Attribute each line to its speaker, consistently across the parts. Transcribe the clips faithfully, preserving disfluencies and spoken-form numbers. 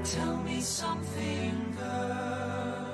Speaker 1: Tell me something, girl.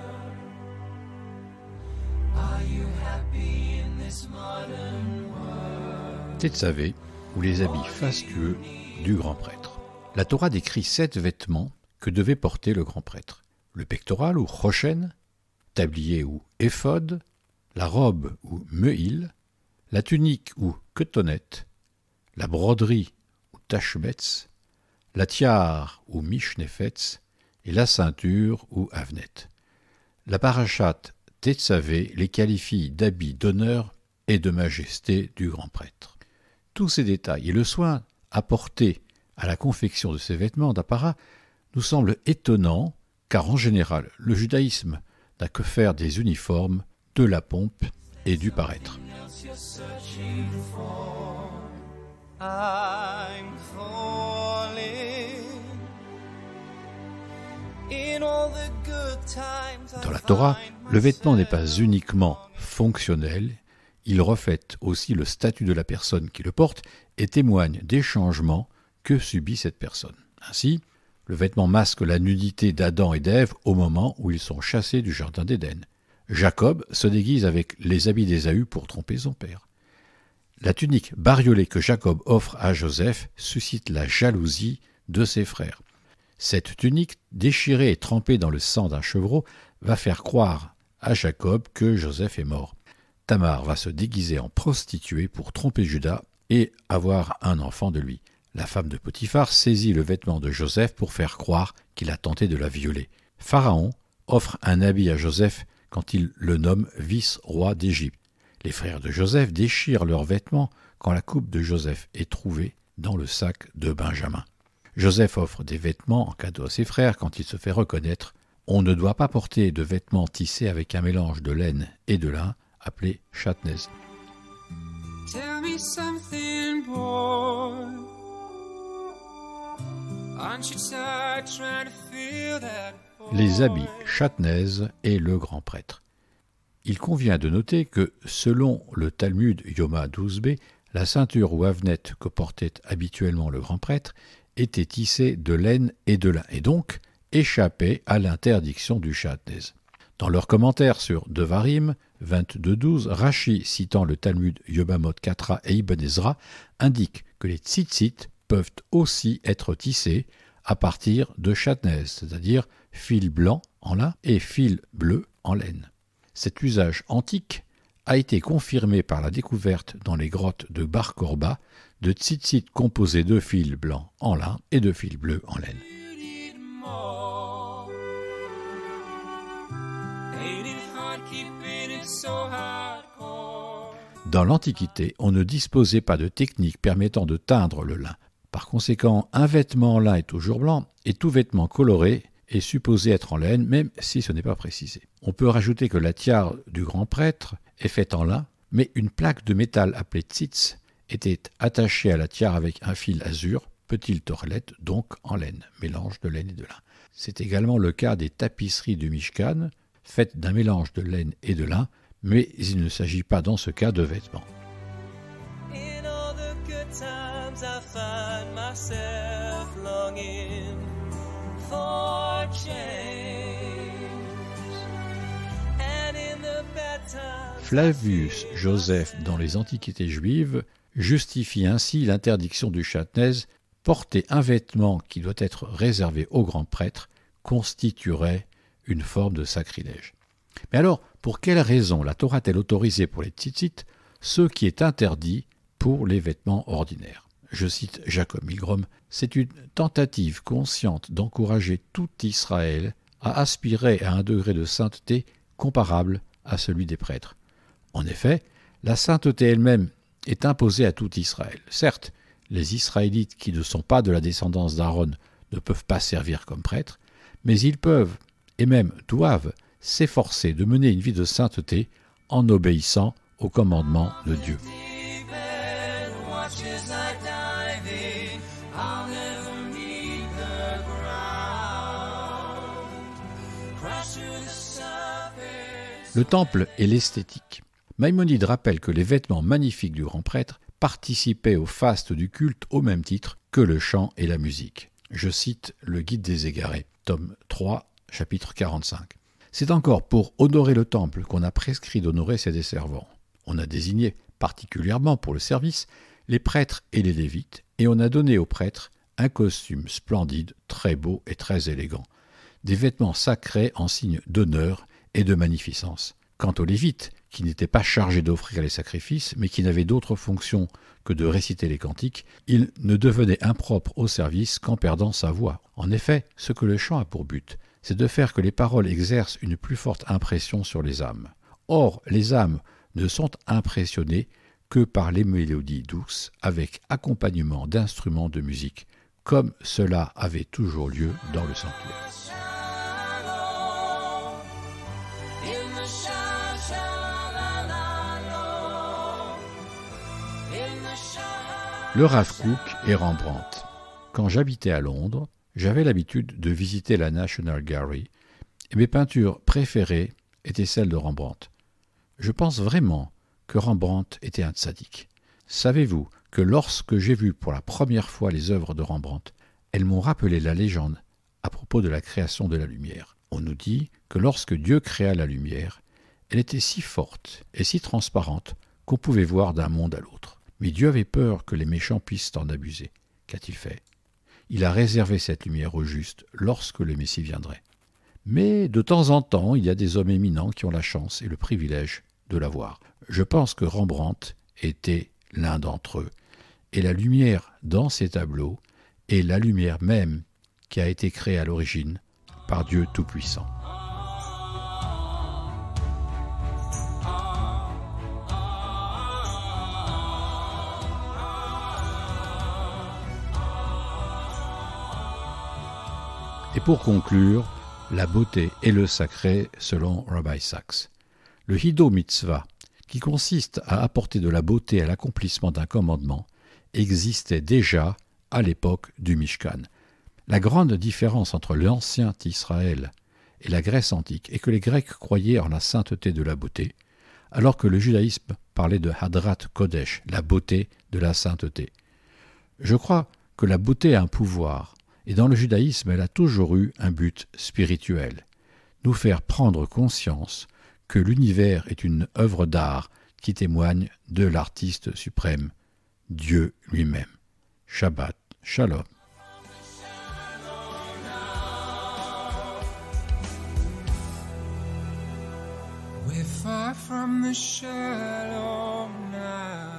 Speaker 1: Are you happy in this modern world?
Speaker 2: Tetzavé, ou les habits fastueux du grand prêtre. La Torah décrit sept vêtements que devait porter le grand prêtre. Le pectoral ou rochen, tablier ou éphod, la robe ou meuil, la tunique ou ketonette, la broderie ou tachbetz, la tiare ou mishnefetz et la ceinture ou avnet. La parashat Tetzavé les qualifie d'habits d'honneur et de majesté du grand prêtre. Tous ces détails et le soin apporté à la confection de ces vêtements d'apparat nous semblent étonnants, car en général, le judaïsme n'a que faire des uniformes, de la pompe et du paraître. Dans la Torah, le vêtement n'est pas uniquement fonctionnel, il reflète aussi le statut de la personne qui le porte et témoigne des changements que subit cette personne. Ainsi, le vêtement masque la nudité d'Adam et d'Ève au moment où ils sont chassés du jardin d'Éden. Jacob se déguise avec les habits d'Ésaü pour tromper son père. La tunique bariolée que Jacob offre à Joseph suscite la jalousie de ses frères. Cette tunique, déchirée et trempée dans le sang d'un chevreau, va faire croire à Jacob que Joseph est mort. Tamar va se déguiser en prostituée pour tromper Judas et avoir un enfant de lui. La femme de Potiphar saisit le vêtement de Joseph pour faire croire qu'il a tenté de la violer. Pharaon offre un habit à Joseph quand il le nomme vice-roi d'Égypte. Les frères de Joseph déchirent leurs vêtements quand la coupe de Joseph est trouvée dans le sac de Benjamin. Joseph offre des vêtements en cadeau à ses frères quand il se fait reconnaître. On ne doit pas porter de vêtements tissés avec un mélange de laine et de lin appelé chatnez.
Speaker 1: Tell me something, boy. Aren't you tired trying to feel that boy?
Speaker 2: Les habits chatnez et le grand prêtre. Il convient de noter que, selon le Talmud Yoma douze b, la ceinture ou avnet que portait habituellement le grand prêtre était tissée de laine et de lin, et donc échappait à l'interdiction du chatnez. Dans leur commentaire sur Devarim vingt-deux douze, Rashi, citant le Talmud Yobamot Katra et Ibn Ezra, indique que les tzitzit peuvent aussi être tissés à partir de chatnez, c'est-à-dire fil blanc en lin et fil bleu en laine. Cet usage antique a été confirmé par la découverte dans les grottes de Bar Korba de tzitzit composés de fils blancs en lin et de fils bleus en laine. Dans l'Antiquité, on ne disposait pas de technique permettant de teindre le lin. Par conséquent, un vêtement en lin est toujours blanc et tout vêtement coloré est supposé être en laine, même si ce n'est pas précisé. On peut rajouter que la tiare du grand prêtre est faite en lin, mais une plaque de métal appelée tzitz était attachée à la tiare avec un fil azur, petite torlette, donc en laine, mélange de laine et de lin. C'est également le cas des tapisseries du Mishkan, faites d'un mélange de laine et de lin, mais il ne s'agit pas dans ce cas de vêtements.
Speaker 1: In all the good times I find myself longing for change. And in the bad times
Speaker 2: Flavius Joseph, dans les Antiquités juives, justifie ainsi l'interdiction du chatnez. Porter un vêtement qui doit être réservé au grand prêtre constituerait une forme de sacrilège. Mais alors, pour quelle raison la Torah a-t-elle autorisé pour les tzitzit ce qui est interdit pour les vêtements ordinaires? Je cite Jacob Milgrom, « C'est une tentative consciente d'encourager tout Israël à aspirer à un degré de sainteté comparable à celui des prêtres. En effet, la sainteté elle-même est imposée à tout Israël. Certes, les Israélites qui ne sont pas de la descendance d'Aaron ne peuvent pas servir comme prêtres, mais ils peuvent, et même doivent, s'efforcer de mener une vie de sainteté en obéissant aux commandements de Dieu. » Le temple et l'esthétique. Maïmonide rappelle que les vêtements magnifiques du grand prêtre participaient au faste du culte au même titre que le chant et la musique. Je cite le Guide des Égarés. tome trois, chapitre quarante-cinq. C'est encore pour honorer le temple qu'on a prescrit d'honorer ses desservants. On a désigné, particulièrement pour le service, les prêtres et les lévites, et on a donné aux prêtres un costume splendide, très beau et très élégant, des vêtements sacrés en signe d'honneur et de magnificence. Quant aux lévites, qui n'étaient pas chargés d'offrir les sacrifices, mais qui n'avaient d'autre fonction que de réciter les cantiques, il ne devenait impropre au service qu'en perdant sa voix. En effet, ce que le chant a pour but, c'est de faire que les paroles exercent une plus forte impression sur les âmes. Or, les âmes ne sont impressionnées que par les mélodies douces, avec accompagnement d'instruments de musique, comme cela avait toujours lieu dans le sanctuaire. Le Rav Kook et Rembrandt. Quand j'habitais à Londres, j'avais l'habitude de visiter la National Gallery et mes peintures préférées étaient celles de Rembrandt. Je pense vraiment que Rembrandt était un tzaddik. Savez-vous que lorsque j'ai vu pour la première fois les œuvres de Rembrandt, elles m'ont rappelé la légende à propos de la création de la lumière. On nous dit que lorsque Dieu créa la lumière, elle était si forte et si transparente qu'on pouvait voir d'un monde à l'autre. Mais Dieu avait peur que les méchants puissent en abuser. Qu'a-t-il fait? Il a réservé cette lumière aux justes lorsque le Messie viendrait. Mais de temps en temps, il y a des hommes éminents qui ont la chance et le privilège de la voir. Je pense que Rembrandt était l'un d'entre eux. Et la lumière dans ces tableaux est la lumière même qui a été créée à l'origine par Dieu Tout-Puissant. Et pour conclure, la beauté et le sacré selon Rabbi Sacks. Le Hido Mitzvah, qui consiste à apporter de la beauté à l'accomplissement d'un commandement, existait déjà à l'époque du Mishkan. La grande différence entre l'ancien Israël et la Grèce antique est que les Grecs croyaient en la sainteté de la beauté, alors que le judaïsme parlait de Hadrat Kodesh, la beauté de la sainteté. Je crois que la beauté a un pouvoir, et dans le judaïsme, elle a toujours eu un but spirituel, nous faire prendre conscience que l'univers est une œuvre d'art qui témoigne de l'artiste suprême, Dieu lui-même. Shabbat Shalom.
Speaker 1: We're far from the shadow now.